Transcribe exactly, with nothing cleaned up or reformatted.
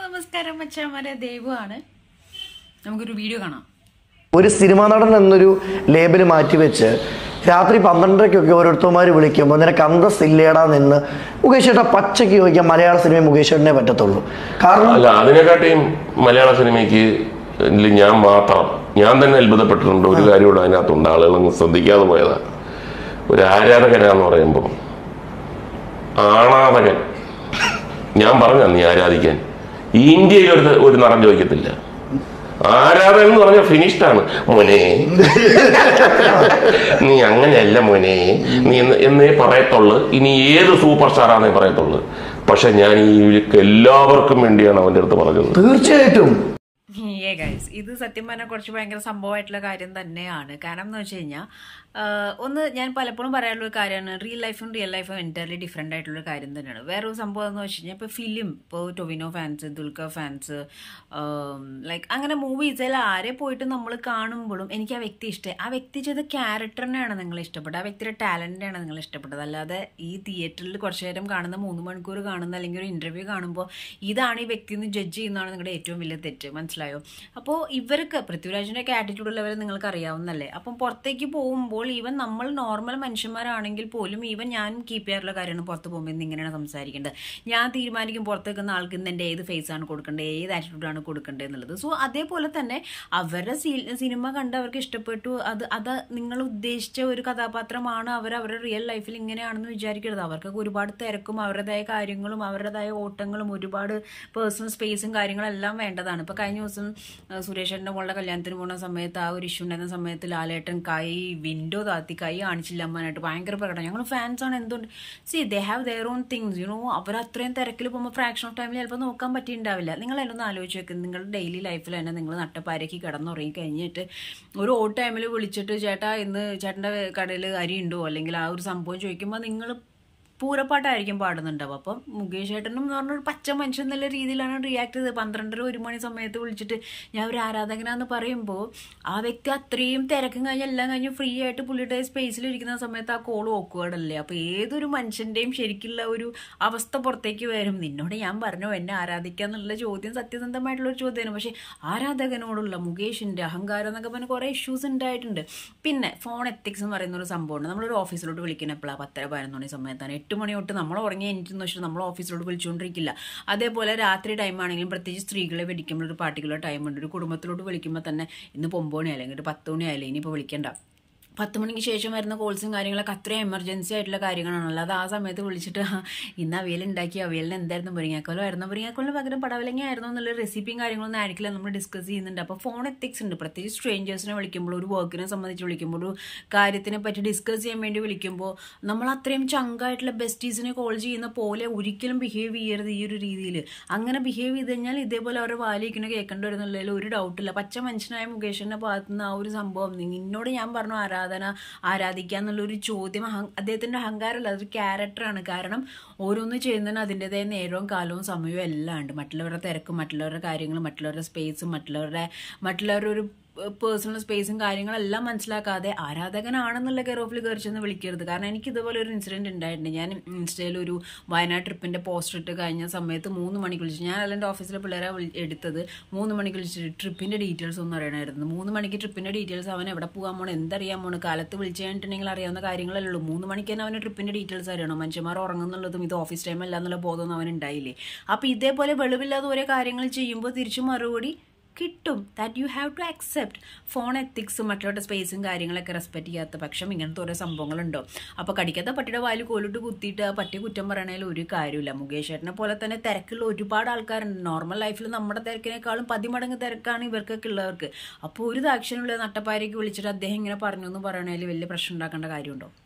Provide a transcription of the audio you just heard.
നമസ്കാരം മച്ചാമാരെ, ദേവുവാണ്. നമുക്കൊരു വീഡിയോ കാണാം. ഒരു സിനിമാ നടൻ എന്നൊരു ലേബല് മാറ്റിവെച്ച് രാത്രി പന്ത്രണ്ടരയ്ക്കൊക്കെ ഓരോരുത്തന്മാർ വിളിക്കുമ്പോൾ നിനക്ക് അന്തസ്സില്ലേടാ നിന്ന് മുകേഷ് ചേട്ടാ പച്ചയ്ക്ക് ചോദിക്കാൻ മലയാള സിനിമ മുകേഷ് ചേട്ടനെ പറ്റത്തുള്ളൂ. കാരണം അല്ല, അതിനെക്കാട്ടിയും മലയാള സിനിമയ്ക്ക് ഞാൻ മാത്രം ഞാൻ തന്നെ അത്ഭുതപ്പെട്ടിട്ടുണ്ട്. ഒരു കാര്യം കൂടെ അതിനകത്തുണ്ട്, ആളുകളൊന്നും ശ്രദ്ധിക്കാതെ പോയതാ. ഒരു ആരാധകനാന്ന് പറയുമ്പോൾ ആണാധകൻ, ഞാൻ പറഞ്ഞ നീ ആരാധിക്കാൻ ഇന്ത്യയിൽ ഒരു ഒരു നടൻ ചോദിക്കത്തില്ല. ആരാധകൻ എന്ന് പറഞ്ഞാൽ ഫിനിഷ്ഡാണ്. മോനെ നീ അങ്ങനെയല്ല മോനെ നീ എന്നേ പറയത്തുള്ളു. ഇനി ഏത് സൂപ്പർ സ്റ്റാറാന്നേ പറയത്തുള്ളു. പക്ഷെ ഞാൻ ഈ എല്ലാവർക്കും വേണ്ടിയാണ് അവൻ്റെ അടുത്ത് പറഞ്ഞത്. തീർച്ചയായിട്ടും ഇത് സത്യം പറഞ്ഞാൽ കുറച്ച് ഭയങ്കര സംഭവമായിട്ടുള്ള കാര്യം തന്നെയാണ്. കാരണം എന്ന് വെച്ച് കഴിഞ്ഞാൽ ഒന്ന് ഞാൻ പലപ്പോഴും പറയാനുള്ള കാര്യമാണ്, റിയൽ ലൈഫും റിയൽ ലൈഫും എൻറ്റയർലി ഡിഫറെൻ്റ് ആയിട്ടുള്ള കാര്യം തന്നെയാണ്. വേറൊരു സംഭവം എന്ന് വെച്ച് കഴിഞ്ഞാൽ ഇപ്പോൾ ഫിലിം, ഇപ്പോൾ Tovino fans, Dulquer fans, like അങ്ങനെ മൂവീസിൽ ആരെ പോയിട്ട് നമ്മൾ കാണുമ്പോഴും എനിക്ക് ആ വ്യക്തി ഇഷ്ടമായി. ആ വ്യക്തി ചെയ്ത ക്യാരക്ടറിനെയാണ് നിങ്ങൾ ഇഷ്ടപ്പെട്ടത്, ആ വ്യക്തിയുടെ ടാലൻറ്റിനെയാണ് നിങ്ങൾ ഇഷ്ടപ്പെട്ടത്. അല്ലാതെ ഈ തിയേറ്ററിൽ കുറച്ച് നേരം കാണുന്ന, മൂന്ന് മണിക്കൂർ കാണുന്ന, അല്ലെങ്കിൽ ഒരു ഇൻ്റർവ്യൂ കാണുമ്പോൾ ഇതാണ് ഈ വ്യക്തി എന്ന് ജഡ്ജ് ചെയ്യുന്നതാണ് നിങ്ങളുടെ ഏറ്റവും വലിയ തെറ്റ്. മനസ്സിലായോ? അപ്പോൾ ഇവർക്ക് പൃഥ്വിരാജിൻ്റെ ഒക്കെ ആറ്റിറ്റ്യൂഡ് ലെവൽ നിങ്ങൾക്ക് അറിയാവുന്നല്ലേ. അപ്പം പുറത്തേക്ക് പോകുമ്പോൾ ഈവൻ നമ്മൾ നോർമൽ മനുഷ്യന്മാരാണെങ്കിൽ പോലും ഈവൻ ഞാൻ കീപ്പ് ചെയ്യാറുള്ള കാര്യമാണ്, പുറത്ത് പോകുമ്പോൾ ഇന്ന് ഇങ്ങനെയാണ് സംസാരിക്കേണ്ടത്. ഞാൻ തീരുമാനിക്കും പുറത്ത് നിൽക്കുന്ന ആൾക്ക് ഇന്ന് എൻ്റെ ഏത് ഫേസാണ് കൊടുക്കേണ്ടത്, ഏത് ആറ്റിറ്റ്യൂഡാണ് കൊടുക്കേണ്ടത് എന്നുള്ളത്. സോ അതേപോലെ തന്നെ അവരുടെ സിനിമ കണ്ട് അവർക്ക് ഇഷ്ടപ്പെട്ടു, അത് അത് നിങ്ങൾ ഉദ്ദേശിച്ച ഒരു കഥാപാത്രമാണ്, അവർ അവരുടെ റിയൽ ലൈഫിൽ ഇങ്ങനെയാണെന്ന് വിചാരിക്കരുത്. അവർക്കൊക്കെ ഒരുപാട് തിരക്കും അവരുടേതായ കാര്യങ്ങളും അവരുടേതായ ഓട്ടങ്ങളും ഒരുപാട് പേഴ്സണൽ സ്പേസും കാര്യങ്ങളെല്ലാം വേണ്ടതാണ്. ഇപ്പോൾ കഴിഞ്ഞ ദിവസം സുരേഷേട്ടൻ്റെ മോളുടെ കല്യാണത്തിന് പോകുന്ന സമയത്ത് ആ ഒരു ഇഷ്യൂ ഉണ്ടായിരുന്ന സമയത്ത് ലാലേട്ടൻ കൈ വിൻഡോ താത്തി കൈ കാണിച്ചില്ല അമ്മാനായിട്ട് ഭയങ്കര പ്രകടനം. ഞങ്ങൾ ഫാൻസാണ്, എന്തുകൊണ്ട് see they have their own things you know. അവർ അത്രയും തിരക്കിൽ പോകുമ്പോൾ ഫ്രാക്ഷൻ ഓഫ് ടൈമിൽ ചിലപ്പോൾ നോക്കാൻ പറ്റിയിട്ടുണ്ടാവില്ല. നിങ്ങൾ എന്നൊന്ന് ആലോചിച്ച് വെക്കുന്നത്, നിങ്ങളുടെ ഡെയിലി ലൈഫിൽ തന്നെ നിങ്ങൾ നട്ടപ്പാരയ്ക്ക് കിടന്നുറങ്ങി കഴിഞ്ഞിട്ട് ഒരു ഓ ടൈമിൽ വിളിച്ചിട്ട് ചേട്ടാ ഇന്ന് ചേട്ടൻ്റെ കടയിൽ അരി ഉണ്ടോ അല്ലെങ്കിൽ ആ ഒരു സംഭവം ചോദിക്കുമ്പോൾ നിങ്ങൾ പൂരപ്പാട്ടായിരിക്കും പാടുന്നുണ്ടാവും. അപ്പം മുകേഷ് ചേട്ടനും എന്ന് പറഞ്ഞൊരു പച്ച മനുഷ്യൻ എന്നുള്ള രീതിയിലാണ് റിയാക്ട് ചെയ്തത്. പന്ത്രണ്ടര ഒരു മണി സമയത്ത് വിളിച്ചിട്ട് ഞാൻ ഒരു ആരാധകനാന്ന് പറയുമ്പോൾ ആ വ്യക്തി അത്രയും തിരക്കും കഴിഞ്ഞ് എല്ലാം കഴിഞ്ഞ് ഫ്രീ ആയിട്ട് പുള്ളിയുടെ സ്പേസിലിരിക്കുന്ന സമയത്ത് ആ കോൾ ഓക്കുവേഡല്ലേ. അപ്പോൾ ഏതൊരു മനുഷ്യൻ്റെയും ശരിക്കുള്ള ഒരു അവസ്ഥ പുറത്തേക്ക് വരും. നിന്നോട് ഞാൻ പറഞ്ഞു എന്നെ ആരാധിക്കുക എന്നുള്ള ചോദ്യം സത്യസന്ധമായിട്ടുള്ളൊരു ചോദ്യമാണ്. പക്ഷേ ആരാധകനോടുള്ള മുകേഷിൻ്റെ അഹങ്കാരം എന്നൊക്കെ പറഞ്ഞാൽ കുറേ ഇഷ്യൂസ് ഉണ്ടായിട്ടുണ്ട്. പിന്നെ ഫോൺ എത്തിക്സ് എന്ന് പറയുന്ന ഒരു സംഭവമുണ്ട്. നമ്മളൊരു ഓഫീസിലോട്ട് വിളിക്കുന്ന എപ്പോഴാണ് പത്തര പതിനൊന്ന് മണി സമയത്താണ്. എട്ട് മണി തൊട്ട് നമ്മൾ ഉറങ്ങി എനിക്കെന്ന് വെച്ചിട്ട് നമ്മൾ ഓഫീസിലോട്ട് വിളിച്ചുകൊണ്ടിരിക്കില്ല. അതേപോലെ രാത്രി ടൈം ആണെങ്കിലും പ്രത്യേകിച്ച് സ്ത്രീകളെ വിളിക്കുമ്പോൾ ഒരു പാർട്ടിക്കുലർ ടൈമുണ്ട്. ഒരു കുടുംബത്തിലോട്ട് വിളിക്കുമ്പോൾ തന്നെ ഇന്ന് ഒമ്പത് മണി അല്ലെങ്കിൽ ഒരു പത്ത് മണി ആയാലും ഇനിയിപ്പോൾ വിളിക്കേണ്ട, പത്ത് മണിക്ക് ശേഷം വരുന്ന കോൾസും കാര്യങ്ങളൊക്കെ അത്രയും എമർജൻസി ആയിട്ടുള്ള കാര്യങ്ങളാണ്. അല്ലാതെ ആ സമയത്ത് വിളിച്ചിട്ട് ഇന്ന് അവിയൽ ഉണ്ടാക്കി അവിയലിന് എന്തായിരുന്നു മുരിങ്ങാക്കോലോ ആയിരുന്നു, മുരിങ്ങാക്കോലിന് പകരം പടവലങ്ങ ആയിരുന്നു എന്നുള്ള റെസിപ്പിയും കാര്യങ്ങളൊന്നും ആയിരിക്കില്ല നമ്മൾ ഡിസ്കസ് ചെയ്യുന്നുണ്ട്. അപ്പോൾ ഫോൺ എത്തിക്സ് ഉണ്ട്. പ്രത്യേകിച്ച് സ്ട്രേഞ്ചേഴ്സിനെ വിളിക്കുമ്പോൾ, ഒരു വർക്കിനെ സംബന്ധിച്ച് വിളിക്കുമ്പോൾ, ഒരു കാര്യത്തിനെ പറ്റി ഡിസ്കസ് ചെയ്യാൻ വേണ്ടി വിളിക്കുമ്പോൾ നമ്മൾ അത്രയും ചങ്കായിട്ടുള്ള ബെസ്റ്റീസിനെ കോൾ ചെയ്യുന്ന പോലെ ഒരിക്കലും ബിഹേവ് ചെയ്യരുത് ഈ ഒരു രീതിയിൽ. അങ്ങനെ ബിഹേവ് ചെയ്ത് കഴിഞ്ഞാൽ ഇതേപോലെ അവരുടെ വാലിക്കുന്ന കേൾക്കേണ്ടി വരുന്നുള്ളതിൽ ഒരു ഡൗട്ടില്ല. പച്ച മനുഷ്യനായ മുകേഷിൻ്റെ ഭാഗത്തുനിന്ന് ആ ഒരു സംഭവം നിന്നോട് ഞാൻ പറഞ്ഞു ആരാ ആരാധിക്കുക എന്നുള്ളൊരു ചോദ്യം അദ്ദേഹത്തിൻ്റെ അഹങ്കാരമല്ല, അതൊരു ക്യാരക്ടറാണ്. കാരണം ഓരോന്ന് ചെയ്യുന്നതിന് അതിൻ്റെതായ നേരവും കാലവും സമയവും എല്ലാം ഉണ്ട്. മറ്റുള്ളവരുടെ തിരക്കും മറ്റുള്ളവരുടെ കാര്യങ്ങളും മറ്റുള്ളവരുടെ സ്പേസും മറ്റുള്ളവരുടെ മറ്റുള്ളവരുടെ ഒരു പേഴ്സണൽ സ്പേസും കാര്യങ്ങളെല്ലാം മനസ്സിലാക്കാതെ ആരാധകനാണെന്നുള്ള കെയർ ഓഫിൽ കയറി ചെന്ന് വിളിക്കരുത്. കാരണം എനിക്ക് ഇതുപോലെ ഒരു ഇൻസിഡൻറ്റ് ഉണ്ടായിട്ടുണ്ട്. ഞാൻ ഇൻസ്റ്റയിൽ ഒരു വയനാട് ട്രിപ്പിൻ്റെ പോസ്റ്റർ ഇട്ട് കഴിഞ്ഞ സമയത്ത് മൂന്ന് മണിക്ക് വിളിച്ചു. ഞാൻ അല്ലെൻ്റെ ഓഫീസിലെ പിള്ളേരെ എടുത്തത് മൂന്ന് മണിക്ക് വിളിച്ചിട്ട് ട്രിപ്പിൻ്റെ ഡീറ്റെയിൽസ് ഒന്നും അറിയണമായിരുന്നു. മൂന്ന് മണിക്ക് ട്രിപ്പിൻ്റെ ഡീറ്റെയിൽസ് അവൻ എവിടെ പോകാൻ പോകണം എന്തറിയാൻ പോകണം, കാലത്ത് വിളിച്ചു കഴിഞ്ഞിട്ടുണ്ടെങ്കിൽ അറിയാവുന്ന കാര്യങ്ങളല്ലേ ഉള്ളൂ. മൂന്ന് മണിക്ക് തന്നെ അവന് ട്രിപ്പിൻ്റെ ഡീറ്റെയിൽസ് അറിയണം. മനുഷ്യന്മാർ ഉറങ്ങുന്നുള്ളതും ഇത് ഓഫീസ് ടൈം അല്ല എന്നുള്ള ബോധമൊന്നും അവനുണ്ടായില്ലേ. അപ്പോൾ ഇതേപോലെ വെളിവില്ലാതെ ഓരോ കാര്യങ്ങൾ ചെയ്യുമ്പോൾ തിരിച്ചു മറുപടി കിട്ടും. That you have to accept. Phone എത്തിക്സും മറ്റുള്ള സ്പേസും കാര്യങ്ങളൊക്കെ റെസ്പെക്ട് ചെയ്യാത്ത പക്ഷം ഇങ്ങനത്തെ ഓരോ സംഭവങ്ങളുണ്ടോ. അപ്പോൾ കടിക്കാത്ത പട്ടിയുടെ വായിൽ കോലിട്ട് കുത്തിയിട്ട് ആ പട്ടി കുറ്റം പറയണതിൽ ഒരു കാര്യമില്ല. മുകേഷ് ചേട്ടനെ പോലെ തന്നെ തിരക്കുള്ള ഒരുപാട് ആൾക്കാരുണ്ട്. നോർമൽ ലൈഫിൽ നമ്മുടെ തിരക്കിനേക്കാളും പതിമടങ്ങ് തിരക്കാണ് ഇവർക്കൊക്കെ ഉള്ളവർക്ക്. അപ്പോൾ ഒരു ദാക്ഷിണ്യമുള്ള നട്ടപ്പാരയ്ക്ക് വിളിച്ചിട്ട് അദ്ദേഹം ഇങ്ങനെ പറഞ്ഞു എന്ന് പറയണതിൽ വലിയ പ്രശ്നം ഉണ്ടാക്കേണ്ട കാര്യമുണ്ടോ?